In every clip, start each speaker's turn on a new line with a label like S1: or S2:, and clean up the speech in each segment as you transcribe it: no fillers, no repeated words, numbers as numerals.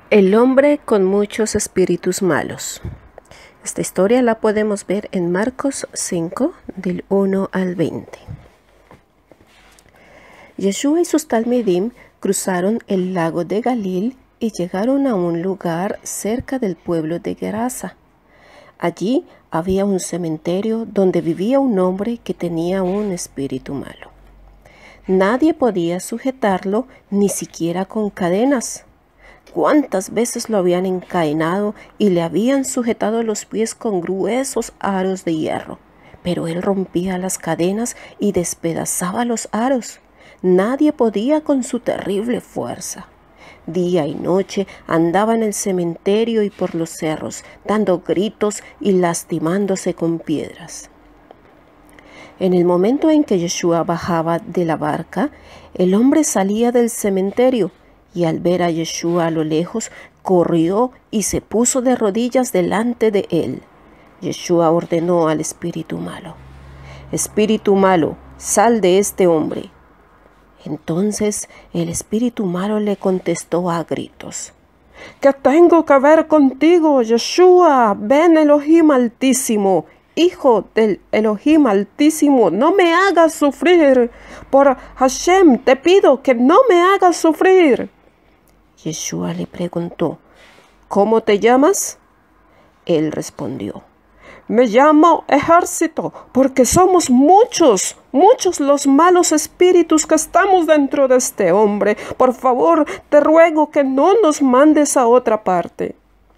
S1: El hombre con muchos espíritus malos. Esta historia la podemos ver en Marcos 5, del 1 al 20. Yeshua y sus talmidim cruzaron el lago de Galil y llegaron a un lugar cerca del pueblo de Gerasa. Allí había un cementerio donde vivía un hombre que tenía un espíritu malo. Nadie podía sujetarlo, ni siquiera con cadenas. ¿Cuántas veces lo habían encadenado y le habían sujetado los pies con gruesos aros de hierro? Pero él rompía las cadenas y despedazaba los aros. Nadie podía con su terrible fuerza. Día y noche andaba en el cementerio y por los cerros, dando gritos y lastimándose con piedras. En el momento en que Yeshua bajaba de la barca, el hombre salía del cementerio y al ver a Yeshua a lo lejos, corrió y se puso de rodillas delante de él. Yeshua ordenó al espíritu malo: «Espíritu malo, sal de este hombre». Entonces el espíritu malo le contestó a gritos: «¿Qué tengo que ver contigo, Yeshua, Ben Elohim Altísimo? Hijo del Elohim Altísimo, no me hagas sufrir. Por Hashem te pido que no me hagas sufrir». Yeshua le preguntó: «¿Cómo te llamas?». Él respondió: «Me llamo Ejército, porque somos muchos los malos espíritus que estamos dentro de este hombre. Por favor, te ruego que no nos mandes a otra parte».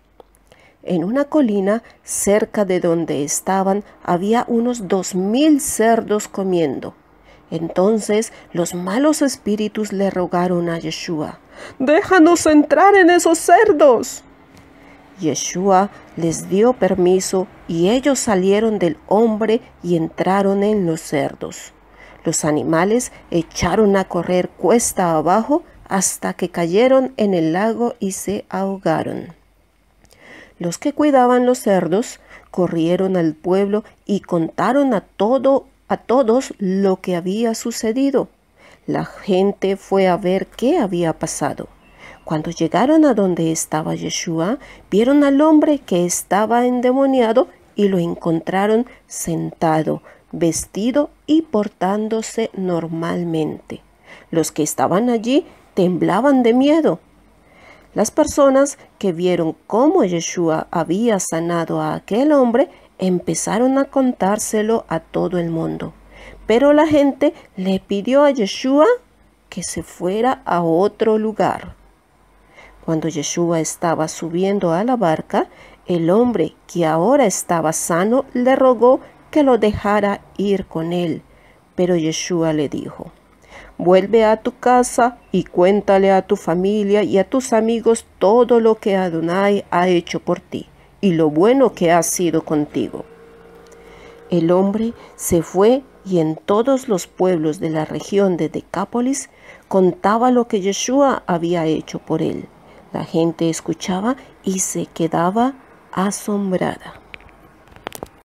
S1: En una colina cerca de donde estaban había unos 2000 cerdos comiendo. Entonces los malos espíritus le rogaron a Yeshua: «Déjanos entrar en esos cerdos». Yeshua les dio permiso y ellos salieron del hombre y entraron en los cerdos. Los animales echaron a correr cuesta abajo hasta que cayeron en el lago y se ahogaron. Los que cuidaban los cerdos corrieron al pueblo y contaron a todos lo que había sucedido. La gente fue a ver qué había pasado. Cuando llegaron a donde estaba Yeshua, vieron al hombre que estaba endemoniado y lo encontraron sentado, vestido y portándose normalmente. Los que estaban allí temblaban de miedo. Las personas que vieron cómo Yeshua había sanado a aquel hombre empezaron a contárselo a todo el mundo. Pero la gente le pidió a Yeshua que se fuera a otro lugar. Cuando Yeshua estaba subiendo a la barca, el hombre que ahora estaba sano le rogó que lo dejara ir con él. Pero Yeshua le dijo: «Vuelve a tu casa y cuéntale a tu familia y a tus amigos todo lo que Adonai ha hecho por ti y lo bueno que ha sido contigo». El hombre se fue y en todos los pueblos de la región de Decápolis contaba lo que Yeshua había hecho por él. La gente escuchaba y se quedaba asombrada.